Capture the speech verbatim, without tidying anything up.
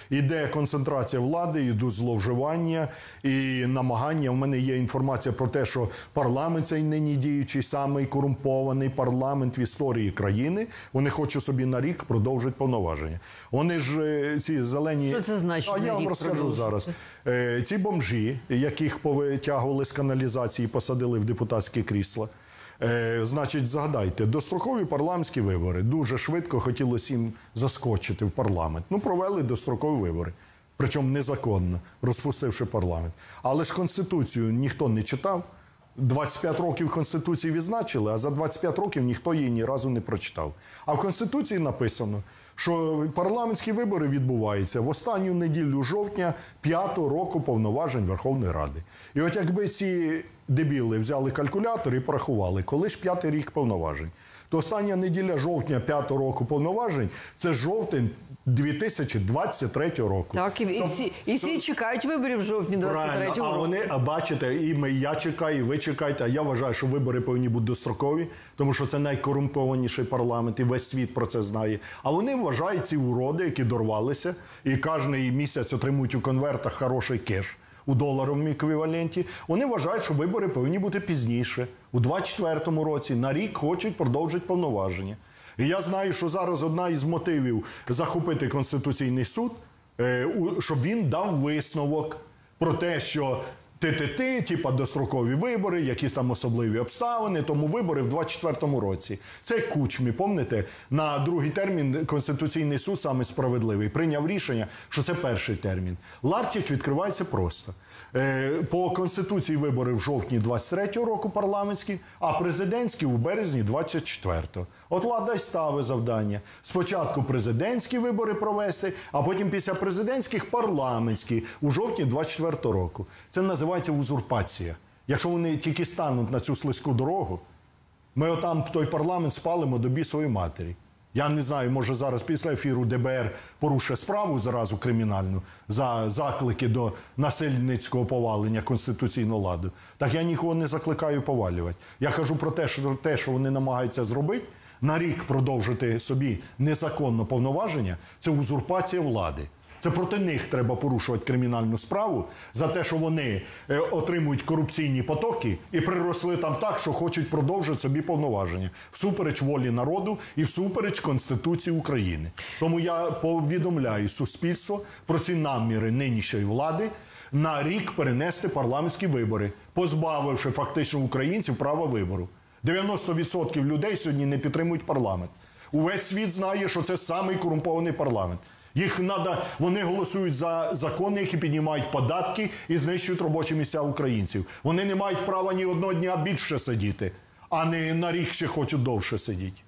Іде концентрація влади, йдуть зловживання і намагання. У мене є інформація про те, що парламент цей нині діючий, самий корумпований парламент в історії країни, вони хочуть собі на рік продовжити повноваження. Вони ж, ці зелені... Що це значить? А я вам розкажу зараз. Е, ці бомжі, яких повитягували з каналізації, посадили в депутатські крісла, Е, значить, згадайте, дострокові парламентські вибори. Дуже швидко хотілося їм заскочити в парламент. Ну, провели дострокові вибори. Причому незаконно, розпустивши парламент. Але ж Конституцію ніхто не читав. двадцять п'ять років Конституції відзначили, а за двадцять п'ять років ніхто її ні разу не прочитав. А в Конституції написано, що парламентські вибори відбуваються в останню неділю жовтня п'ятого року повноважень Верховної Ради. І от якби ці дебіли взяли калькулятор і порахували, коли ж п'ятий рік повноважень, то остання неділя жовтня п'ятого року повноважень – це жовтень дві тисячі двадцять третього року. Так, і, і, то, всі, і всі то, чекають виборів в жовтні двадцять третього року. А вони, а бачите, і ми, я чекаю, і ви чекаєте, а я вважаю, що вибори повинні бути дострокові, тому що це найкорумпованіший парламент, і весь світ про це знає. А вони вважають ці уроди, які дорвалися, і кожен місяць отримують у конвертах хороший кеш у доларовому еквіваленті, вони вважають, що вибори повинні бути пізніше, у двадцять четвертому році, на рік хочуть продовжити повноваження. І я знаю, що зараз одна із мотивів захопити Конституційний суд, щоб він дав висновок про те, що ти-ти-ти, типа дострокові вибори, якісь там особливі обставини, тому вибори в двадцять четвертому році. Це Кучмі, пам'ятаєте, на другий термін Конституційний суд, саме справедливий, прийняв рішення, що це перший термін. Ларчик відкривається просто. По Конституції вибори в жовтні двадцять третього року парламентські, а президентські у березні двадцять четвертого. От влада й ставить завдання. Спочатку президентські вибори провести, а потім після президентських парламентські у жовтні двадцять четвертого року. Це називається узурпація. Якщо вони тільки стануть на цю слизьку дорогу, ми отам той парламент спалимо до бісової матері. Я не знаю, може зараз після ефіру Де Бе Ер порушить справу зразу кримінальну за заклики до насильницького повалення конституційного ладу. Так я нікого не закликаю повалювати. Я кажу про те, що те, що вони намагаються зробити, на рік продовжити собі незаконно повноваження, це узурпація влади. Це проти них треба порушувати кримінальну справу за те, що вони е, отримують корупційні потоки і приросли там так, що хочуть продовжити собі повноваження. Всупереч волі народу і всупереч Конституції України. Тому я повідомляю суспільство про ці наміри нинішньої влади на рік перенести парламентські вибори, позбавивши фактично українців права вибору. дев'яносто відсотків людей сьогодні не підтримують парламент. Увесь світ знає, що це самий корумпований парламент. Їх надо, вони голосують за закони, які піднімають податки і знищують робочі місця українців. Вони не мають права ні одного дня більше сидіти, а не на рік ще хочуть довше сидіти.